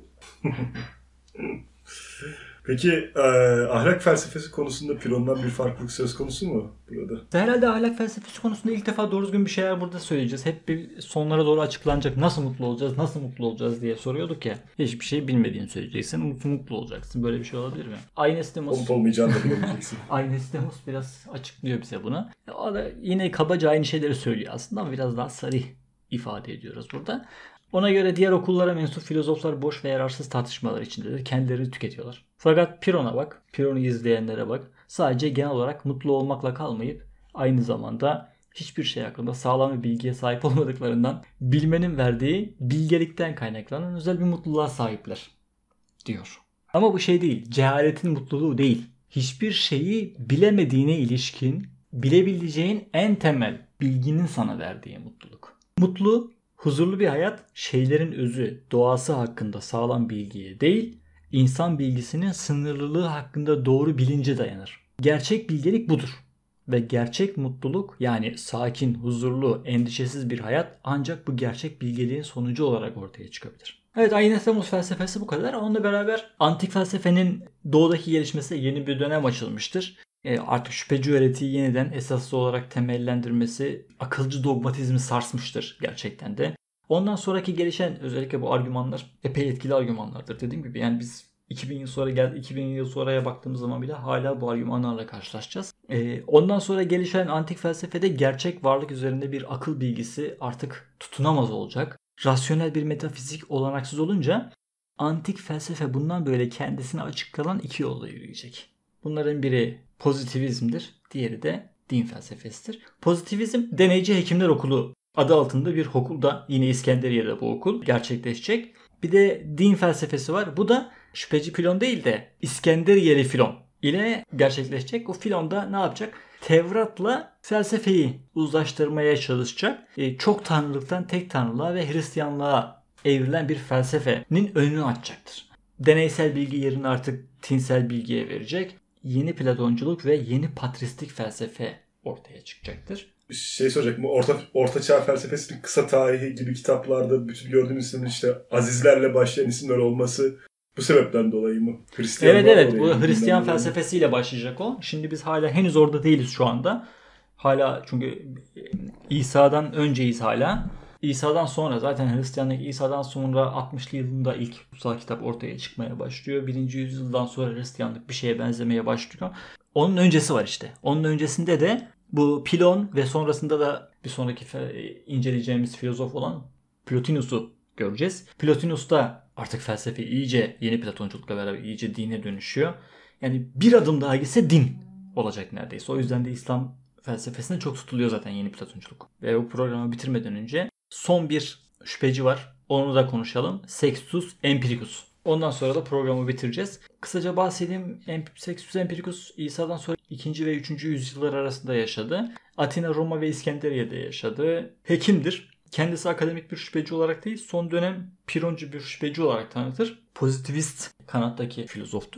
Speaker 1: Peki ahlak felsefesi konusunda Pilon'dan bir farklılık söz konusu mu burada?
Speaker 2: Herhalde ahlak felsefesi konusunda ilk defa doğru düzgün bir şeyler burada söyleyeceğiz. Hep bir sonlara doğru açıklanacak. Nasıl mutlu olacağız diye soruyorduk ya. Hiçbir şey bilmediğini söyleyeceksin. Mutlu olacaksın. Böyle bir şey olabilir mi?
Speaker 1: Olup olmayacağını da bilemeyeceksin.
Speaker 2: Aynestimus biraz açıklıyor bize bunu. O da yine kabaca aynı şeyleri söylüyor aslında ama biraz daha sarih ifade ediyoruz burada. Ona göre diğer okullara mensup filozoflar boş ve yararsız tartışmalar içindedir. Kendilerini tüketiyorlar. Fakat Piron'a bak, Piron'u izleyenlere bak. Sadece genel olarak mutlu olmakla kalmayıp aynı zamanda hiçbir şey hakkında sağlam bir bilgiye sahip olmadıklarından bilmenin verdiği bilgelikten kaynaklanan özel bir mutluluğa sahipler diyor. Ama bu şey değil, cehaletin mutluluğu değil. Hiçbir şeyi bilemediğine ilişkin bilebileceğin en temel bilginin sana verdiği mutluluk. Mutlu, huzurlu bir hayat şeylerin özü, doğası hakkında sağlam bilgiye değil, insan bilgisinin sınırlılığı hakkında doğru bilince dayanır. Gerçek bilgelik budur. Ve gerçek mutluluk, yani sakin, huzurlu, endişesiz bir hayat ancak bu gerçek bilgeliğin sonucu olarak ortaya çıkabilir. Evet, Aeneas felsefesi bu kadar. Onunla beraber antik felsefenin doğudaki gelişmesi yeni bir dönem açılmıştır. Artık şüpheci öğretiyi yeniden esaslı olarak temellendirmesi akılcı dogmatizmi sarsmıştır gerçekten de. Ondan sonraki gelişen özellikle bu argümanlar epey etkili argümanlardır. Dediğim gibi yani biz 2000 yıl sonra 2000 yıl sonraya baktığımız zaman bile hala bu argümanlarla karşılaşacağız. Ondan sonra gelişen antik felsefede gerçek varlık üzerinde bir akıl bilgisi artık tutunamaz olacak. Rasyonel bir metafizik olanaksız olunca antik felsefe bundan böyle kendisine açıklanan iki yolda yürüyecek. Bunların biri pozitivizmdir, diğeri de din felsefesidir. Pozitivizm deneyci hekimler okulu adı altında bir okulda, yine İskenderiye'de bu okul gerçekleşecek. Bir de din felsefesi var. Bu da şüpheci Filon değil de İskenderiyeli Filon ile gerçekleşecek. O Filon da ne yapacak? Tevrat'la felsefeyi uzlaştırmaya çalışacak. Çok tanrılıktan tek tanrılığa ve Hristiyanlığa evrilen bir felsefenin önünü açacaktır. Deneysel bilgi yerini artık tinsel bilgiye verecek. Yeni Platonculuk ve yeni patristik felsefe ortaya çıkacaktır.
Speaker 1: Soracak mı? Orta Çağ felsefesinin kısa tarihi gibi kitaplarda bütün gördüğümüz isimlerin işte Azizlerle başlayan isimler olması bu sebepten dolayı mı?
Speaker 2: Evet, bu Hristiyan felsefesiyle başlayacak o. Şimdi biz hala henüz orada değiliz şu anda. Hala çünkü İsa'dan önceyiz hala. İsa'dan sonra zaten Hristiyanlık İsa'dan sonra 60'lı yılında ilk kutsal kitap ortaya çıkmaya başlıyor. 1. yüzyıldan sonra Hristiyanlık bir şeye benzemeye başlıyor. Onun öncesi var işte. Onun öncesinde de bu Pilon ve sonrasında da bir sonraki inceleyeceğimiz filozof olan Plotinus'u göreceğiz. Plotinus da artık felsefe iyice yeni Platonculukla beraber iyice dine dönüşüyor. Yani bir adım daha gitse din olacak neredeyse. O yüzden de İslam felsefesine çok tutuluyor zaten yeni Platonculuk. Ve bu programı bitirmeden önce son bir şüpheci var. Onu da konuşalım. Sextus Empiricus. Ondan sonra da programı bitireceğiz. Kısaca bahsedeyim. Sextus Empiricus İsa'dan sonra 2. ve 3. yüzyıllar arasında yaşadı. Atina, Roma ve İskenderiye'de yaşadı. Hekimdir. Kendisi akademik bir şüpheci olarak değil, son dönem Pironcu bir şüpheci olarak tanıtır. Pozitivist kanattaki filozoftur.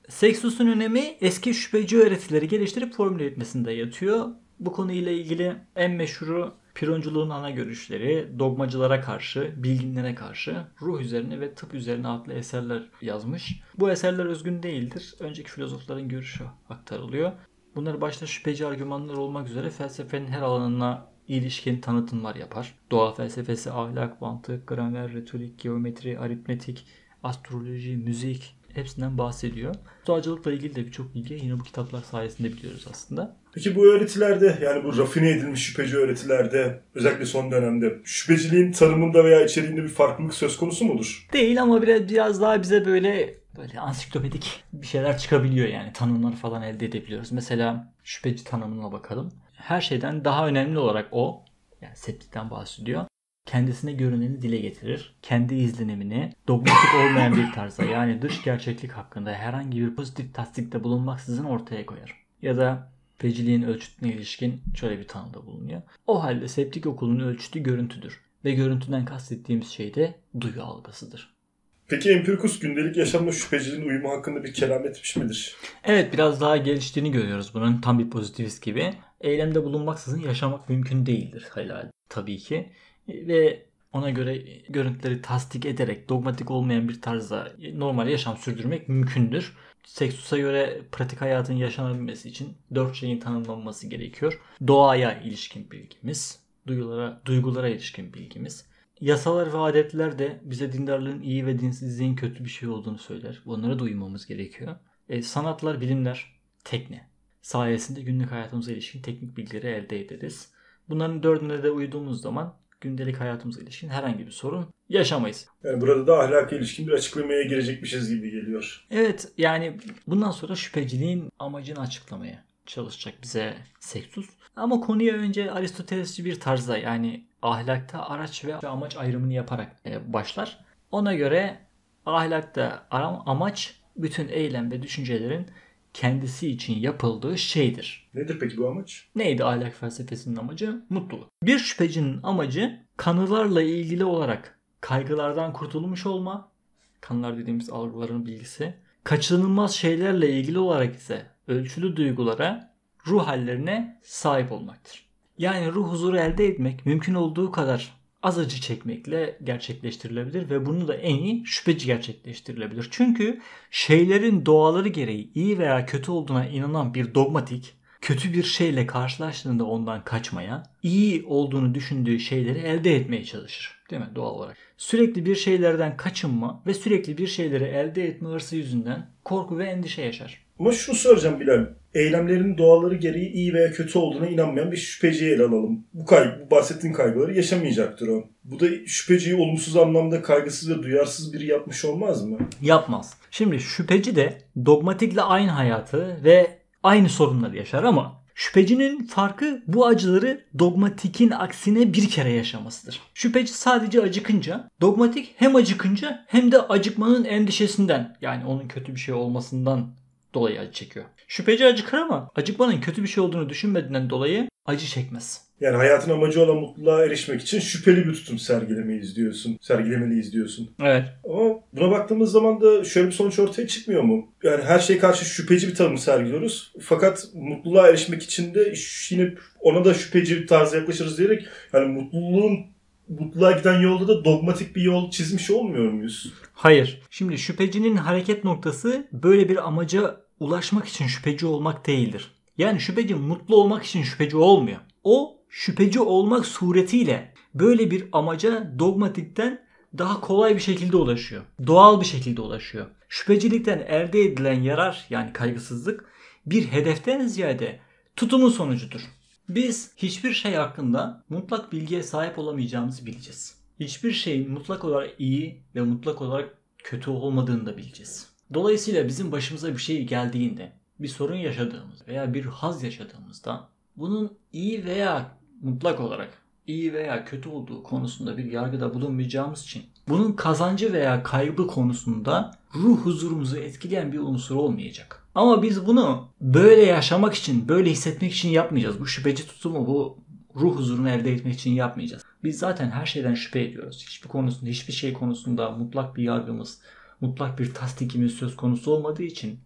Speaker 2: Sextus'un önemi eski şüpheci öğretileri geliştirip formüle etmesinde yatıyor. Bu konuyla ilgili en meşhuru Pironculuğun ana görüşleri, dogmacılara karşı, bilginlere karşı, ruh üzerine ve tıp üzerine adlı eserler yazmış. Bu eserler özgün değildir. Önceki filozofların görüşü aktarılıyor. Bunlar başta şüpheci argümanlar olmak üzere felsefenin her alanına ilişkin tanıtımlar yapar. Doğa felsefesi, ahlak, mantık, gramer, retorik, geometri, aritmetik, astroloji, müzik hepsinden bahsediyor. Doğacılıkla ilgili de birçok bilgi yine bu kitaplar sayesinde biliyoruz aslında.
Speaker 1: Peki bu öğretilerde, yani bu rafine edilmiş şüpheci öğretilerde, özellikle son dönemde şüpheciliğin tanımında veya içeriğinde bir farklılık söz konusu mudur?
Speaker 2: Değil ama biraz daha bize böyle ansiklopedik bir şeyler çıkabiliyor yani. Tanımları falan elde edebiliyoruz. Mesela şüpheci tanımına bakalım. Her şeyden daha önemli olarak o, yani septikten bahsediyor, kendisine görüneni dile getirir. Kendi izlenimini dogmatik olmayan bir tarzda, yani dış gerçeklik hakkında herhangi bir pozitif tasdikte bulunmaksızın ortaya koyar. Ya da şüpheciliğin ölçütüne ilişkin şöyle bir tanımda bulunuyor. O halde septik okulun ölçütü görüntüdür. Ve görüntüden kastettiğimiz şey de duyu algısıdır.
Speaker 1: Peki Empirikus gündelik yaşamla şüpheciliğin uyumu hakkında bir kelam etmiş midir?
Speaker 2: Evet, biraz daha geliştiğini görüyoruz bunun, tam bir pozitivist gibi. Eylemde bulunmaksızın yaşamak mümkün değildir helal tabii ki. Ve ona göre görüntüleri tasdik ederek dogmatik olmayan bir tarzda normal yaşam sürdürmek mümkündür. Sextus'a göre pratik hayatın yaşanabilmesi için 4 şeyin tanımlanması gerekiyor. Doğaya ilişkin bilgimiz, duygulara ilişkin bilgimiz. Yasalar ve adetler de bize dindarlığın iyi ve dinsizliğin kötü bir şey olduğunu söyler. Bunlara da uymamız gerekiyor. Sanatlar, bilimler, tekne sayesinde günlük hayatımıza ilişkin teknik bilgileri elde ederiz. Bunların dördüne de uyduğumuz zaman gündelik hayatımıza ilişkin herhangi bir sorun yaşamayız.
Speaker 1: Yani burada da ahlaka ilişkin bir açıklamaya girecekmişiz gibi geliyor.
Speaker 2: Evet, yani bundan sonra şüpheciliğin amacını açıklamaya çalışacak bize Sextus. Ama konuya önce Aristotelesçi bir tarzda, yani ahlakta araç ve amaç ayrımını yaparak başlar. Ona göre ahlakta amaç bütün eylem ve düşüncelerin kendisi için yapıldığı şeydir.
Speaker 1: Nedir peki bu amaç?
Speaker 2: Neydi ahlak felsefesinin amacı? Mutluluk. Bir şüphecinin amacı kanılarla ilgili olarak kaygılardan kurtulmuş olma, kanılar dediğimiz algıların bilgisi, kaçınılmaz şeylerle ilgili olarak ise ölçülü duygulara, ruh hallerine sahip olmaktır. Yani ruh huzuru elde etmek mümkün olduğu kadar az acı çekmekle gerçekleştirilebilir ve bunu da en iyi şüpheci gerçekleştirilebilir. Çünkü şeylerin doğaları gereği iyi veya kötü olduğuna inanan bir dogmatik, kötü bir şeyle karşılaştığında ondan kaçmaya, iyi olduğunu düşündüğü şeyleri elde etmeye çalışır. Değil mi? Doğal olarak. Sürekli bir şeylerden kaçınma ve sürekli bir şeyleri elde etme hırsı yüzünden korku ve endişe yaşar.
Speaker 1: Ama şunu soracağım Bilal. Eylemlerin doğaları gereği iyi veya kötü olduğuna inanmayan bir şüpheciyi ele alalım. Bu bahsettiğin kaygıları yaşamayacaktır o. Bu da şüpheciyi olumsuz anlamda kaygısız ve duyarsız biri yapmış olmaz mı?
Speaker 2: Yapmaz. Şimdi şüpheci de dogmatikle aynı hayatı ve aynı sorunları yaşar ama şüphecinin farkı bu acıları dogmatikin aksine bir kere yaşamasıdır. Şüpheci sadece acıkınca, dogmatik hem acıkınca hem de acıkmanın endişesinden, yani onun kötü bir şey olmasından dolayı acı çekiyor. Şüpheci acıkır ama acıkmanın kötü bir şey olduğunu düşünmediğinden dolayı acı çekmez.
Speaker 1: Yani hayatın amacı olan mutluluğa erişmek için şüpheli bir tutum sergilemeliyiz diyorsun.
Speaker 2: Evet.
Speaker 1: Ama buna baktığımız zaman da şöyle bir sonuç ortaya çıkmıyor mu? Yani her şeye karşı şüpheci bir tanım sergiliyoruz. Fakat mutluluğa erişmek için de yine ona da şüpheci bir tarzda yaklaşırız diyerek, yani mutluluğa giden yolda da dogmatik bir yol çizmiş olmuyor muyuz?
Speaker 2: Hayır. Şimdi şüphecinin hareket noktası böyle bir amaca ulaşmak için şüpheci olmak değildir. Yani şüpheci mutlu olmak için şüpheci olmuyor. O şüpheci olmak suretiyle böyle bir amaca dogmatikten daha kolay bir şekilde ulaşıyor. Doğal bir şekilde ulaşıyor. Şüphecilikten elde edilen yarar, yani kaygısızlık, bir hedeften ziyade tutumun sonucudur. Biz hiçbir şey hakkında mutlak bilgiye sahip olamayacağımızı bileceğiz. Hiçbir şeyin mutlak olarak iyi ve mutlak olarak kötü olmadığını da bileceğiz. Dolayısıyla bizim başımıza bir şey geldiğinde, bir sorun yaşadığımız veya bir haz yaşadığımızda bunun iyi veya mutlak olarak iyi veya kötü olduğu konusunda bir yargıda bulunmayacağımız için bunun kazancı veya kaybı konusunda ruh huzurumuzu etkileyen bir unsur olmayacak. Ama biz bunu böyle yaşamak için, böyle hissetmek için yapmayacağız. Bu şüpheci tutumu, bu ruh huzurunu elde etmek için yapmayacağız. Biz zaten her şeyden şüphe ediyoruz. Hiçbir şey konusunda mutlak bir yargımız, mutlak bir tasdikimiz söz konusu olmadığı için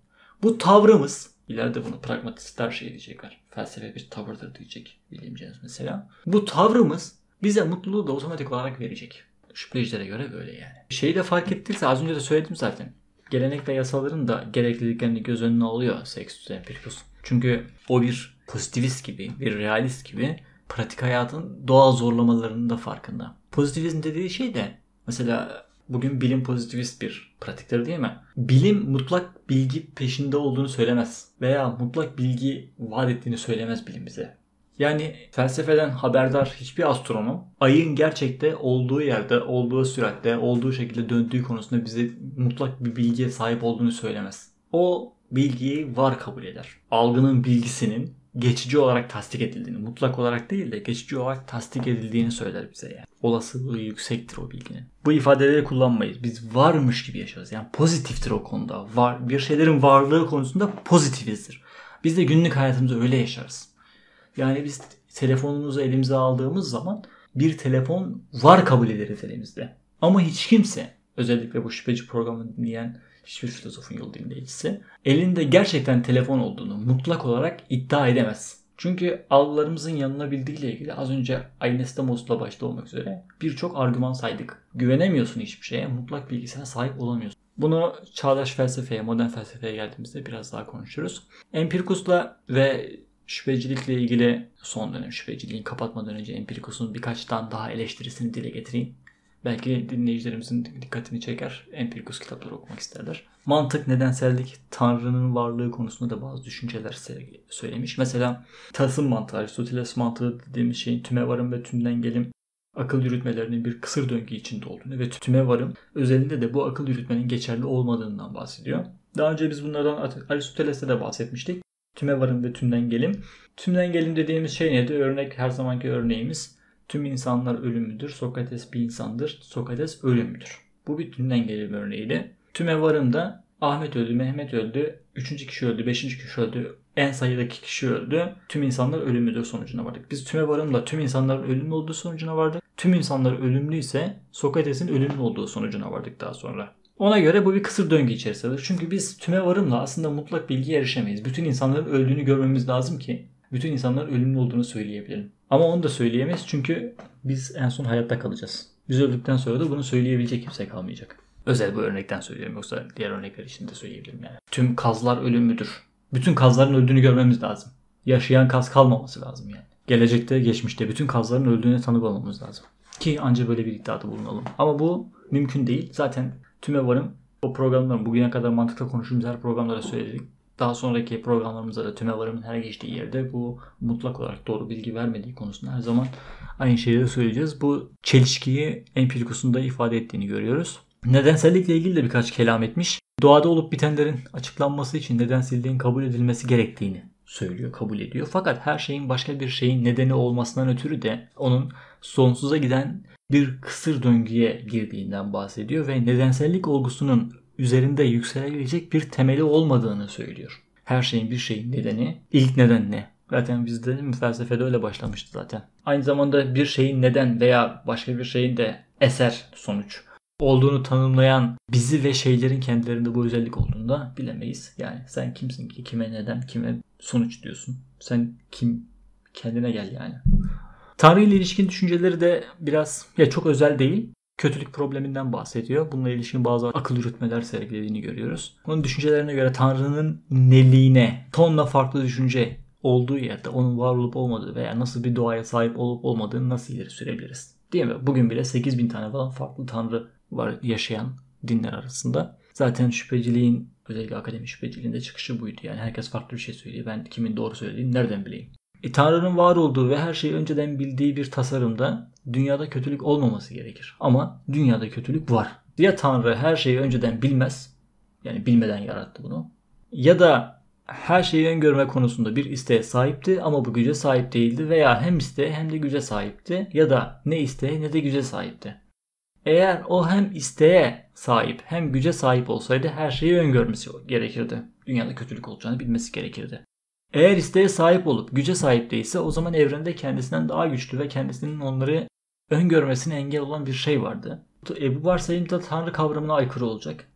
Speaker 2: Bu tavrımız, ileride bunu pragmatistler şey diyecekler. Felsefe bir tavırdır diyecek bilimciler mesela. Bu tavrımız bize mutluluğu da otomatik olarak verecek. Şüphecilere göre böyle yani. Şeyi de fark ettiyse az önce de söyledim zaten. Gelenek ve yasaların da gerekliliklerini göz önüne alıyor Sextus Empiricus. Çünkü o bir pozitivist gibi, bir realist gibi pratik hayatın doğal zorlamalarının da farkında. Pozitivizm dediği şey de mesela bugün bilim pozitivist bir pratiktir değil mi? Bilim mutlak bilgi peşinde olduğunu söylemez. Veya mutlak bilgi vaat ettiğini söylemez bilim bize. Yani felsefeden haberdar hiçbir astronom ayın gerçekte olduğu yerde, olduğu süratte, olduğu şekilde döndüğü konusunda bize mutlak bir bilgiye sahip olduğunu söylemez. O bilgiyi var kabul eder. Algının bilgisinin geçici olarak tasdik edildiğini, mutlak olarak değil de geçici olarak tasdik edildiğini söyler bize yani. Olasılığı yüksektir o bilginin. Bu ifadeleri kullanmayız. Biz varmış gibi yaşarız. Yani pozitiftir o konuda. Var, bir şeylerin varlığı konusunda pozitivizdir. Biz de günlük hayatımızda öyle yaşarız. Yani biz telefonumuzu elimize aldığımız zaman bir telefon var kabul ederiz elimizde. Ama hiç kimse, özellikle bu şüpheci programı dinleyen hiçbir filozofun yol dinleyicisi, elinde gerçekten telefon olduğunu mutlak olarak iddia edemez. Çünkü algılarımızın yanılabildiğiyle ilgili az önce Ainestomos'la başta olmak üzere birçok argüman saydık. Güvenemiyorsun hiçbir şeye, mutlak bilgisine sahip olamıyorsun. Bunu çağdaş felsefeye, modern felsefeye geldiğimizde biraz daha konuşuruz. Empiricus'la ve şüphecilikle ilgili son dönem şüpheciliğin kapatmadan önce Empiricus'un birkaçtan daha eleştirisini dile getireyim. Belki dinleyicilerimizin dikkatini çeker. Empiricus kitapları okumak isterler. Mantık, nedensellik, Tanrı'nın varlığı konusunda da bazı düşünceler söylemiş. Mesela tasım mantığı, Aristoteles mantığı dediğimiz şeyin tümevarım ve tümden gelim akıl yürütmelerinin bir kısır döngü içinde olduğunu ve tümevarım özelinde de bu akıl yürütmenin geçerli olmadığından bahsediyor. Daha önce biz bunlardan Aristoteles'te de bahsetmiştik. Tümevarım ve tümden gelim. Tümden gelim dediğimiz şey nedir? Örnek her zamanki örneğimiz. Tüm insanlar ölümlüdür. Sokrates bir insandır. Sokrates ölümlüdür. Bu bir tümden gelim örneğiydi. Tümevarım da Ahmet öldü, Mehmet öldü, 3. kişi öldü, 5. kişi öldü, en sayıdaki kişi öldü. Tüm insanlar ölümlüdür sonucuna vardık. Biz tümevarımla tüm insanların ölümlü olduğu sonucuna vardık. Tüm insanlar ölümlüyse Sokrates'in ölümlü olduğu sonucuna vardık daha sonra. Ona göre bu bir kısır döngü içerisindedir. Çünkü biz tümevarımla aslında mutlak bilgiye erişemeyiz. Bütün insanların öldüğünü görmemiz lazım ki bütün insanların ölümlü olduğunu söyleyebilelim. Ama onu da söyleyemeyiz çünkü biz en son hayatta kalacağız. Biz öldükten sonra da bunu söyleyebilecek kimse kalmayacak. Özel bu örnekten söylüyorum, yoksa diğer örnekler için de söyleyebilirim yani. Tüm kazlar ölümlüdür. Bütün kazların öldüğünü görmemiz lazım. Yaşayan kaz kalmaması lazım yani. Gelecekte, geçmişte bütün kazların öldüğüne tanık olmamız lazım. Ki ancak böyle bir iddiada bulunalım. Ama bu mümkün değil. Zaten tümevarım o programların bugüne kadar mantıkla konuştuğumuz her programlara söyledik. Daha sonraki programlarımızda da tümevarımın her geçtiği yerde bu mutlak olarak doğru bilgi vermediği konusunda her zaman aynı şeyleri söyleyeceğiz. Bu çelişkiyi Empiricus'un da ifade ettiğini görüyoruz. Nedensellikle ilgili de birkaç kelam etmiş. Doğada olup bitenlerin açıklanması için nedenselliğin kabul edilmesi gerektiğini söylüyor, kabul ediyor. Fakat her şeyin başka bir şeyin nedeni olmasından ötürü de onun sonsuza giden bir kısır döngüye girdiğinden bahsediyor ve nedensellik olgusunun üzerinde yükselebilecek bir temeli olmadığını söylüyor. Her şeyin bir şeyin nedeni, ilk neden ne? Zaten bizde felsefede öyle başlamıştı zaten. Aynı zamanda bir şeyin neden veya başka bir şeyin de eser, sonuç olduğunu tanımlayan bizi ve şeylerin kendilerinde bu özellik olduğunu da bilemeyiz. Yani sen kimsin ki kime neden, kime sonuç diyorsun? Sen kim? Kendine gel yani. Tanrı ile ilişkin düşünceleri de biraz çok özel değil. Kötülük probleminden bahsediyor. Bununla ilişkin bazı akıl yürütmeler sergilediğini görüyoruz. Onun düşüncelerine göre Tanrı'nın neliğine tonla farklı düşünce olduğu yerde onun var olup olmadığı veya nasıl bir doğaya sahip olup olmadığını nasıl ileri sürebiliriz? Değil mi? Bugün bile 8.000 tane falan farklı Tanrı var yaşayan dinler arasında. Zaten şüpheciliğin, özellikle akademi şüpheciliğinde çıkışı buydu. Yani herkes farklı bir şey söylüyor. Ben kimin doğru söylediğini nereden bileyim? Tanrı'nın var olduğu ve her şeyi önceden bildiği bir tasarımda dünyada kötülük olmaması gerekir. Ama dünyada kötülük var. Ya Tanrı her şeyi önceden bilmez, yani bilmeden yarattı bunu. Ya da her şeyi öngörme konusunda bir isteğe sahipti ama bu güce sahip değildi veya hem isteğe hem de güce sahipti ya da ne isteğe ne de güce sahipti. Eğer o hem isteğe sahip hem güce sahip olsaydı her şeyi öngörmesi gerekirdi. Dünyada kötülük olacağını bilmesi gerekirdi. Eğer isteğe sahip olup güce sahip değilse o zaman evrende kendisinden daha güçlü ve kendisinin onları öngörmesine engel olan bir şey vardı. Bu varsayımda Tanrı kavramına aykırı olacak.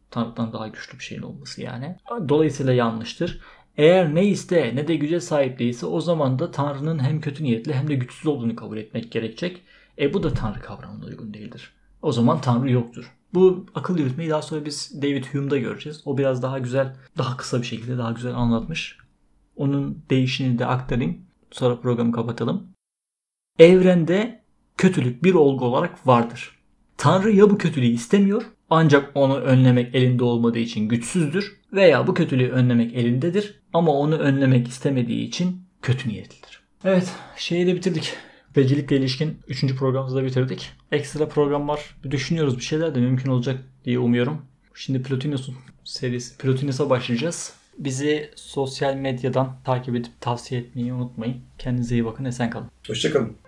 Speaker 2: Tanrı'dan daha güçlü bir şeyin olması yani. Dolayısıyla yanlıştır. Eğer ne iste ne de güce sahip değilse o zaman da Tanrı'nın hem kötü niyetli hem de güçsüz olduğunu kabul etmek gerekecek. Bu da Tanrı kavramına uygun değildir. O zaman Tanrı yoktur. Bu akıl yürütmeyi daha sonra biz David Hume'da göreceğiz. O biraz daha güzel, daha kısa bir şekilde daha güzel anlatmış. Onun değişini de aktarayım. Sonra programı kapatalım. Evrende kötülük bir olgu olarak vardır. Tanrı ya bu kötülüğü istemiyor ancak onu önlemek elinde olmadığı için güçsüzdür veya bu kötülüğü önlemek elindedir ama onu önlemek istemediği için kötü niyetlidir. Evet, şeyi de bitirdik. Vecilikle ilişkin 3. programımızı da bitirdik. Ekstra programlar düşünüyoruz, bir şeyler de mümkün olacak diye umuyorum. Şimdi Plotinus'un serisi Plotinus'a başlayacağız. Bizi sosyal medyadan takip edip tavsiye etmeyi unutmayın. Kendinize iyi bakın, esen kalın.
Speaker 1: Hoşçakalın.